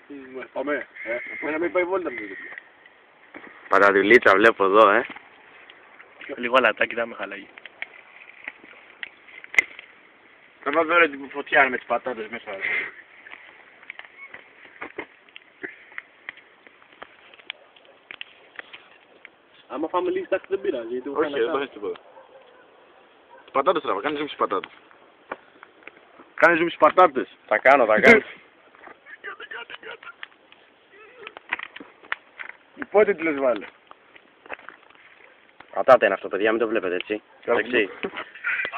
Πάμε. Μένα μην πάει βόλτα μου. Πατατουλίτσα βλέπω εδώ, Λίγο αλατάκι θα με χαλάγει. Θα μας δω την φωτιά με τις πατάτες μέσα. Άμα φάμε λίγη τάξη δεν πειράζει, γιατί Όχι, δεν το θες τίποτα. Πατάτες τραβά, κάνεις ζουμ στις πατάτες. Κάνεις ζουμ στις πατάτες. Θα κάνω. Πότε τη λες βάλε. Πατάτα είναι αυτό, παιδιά, μην το βλέπετε έτσι. Εντάξει.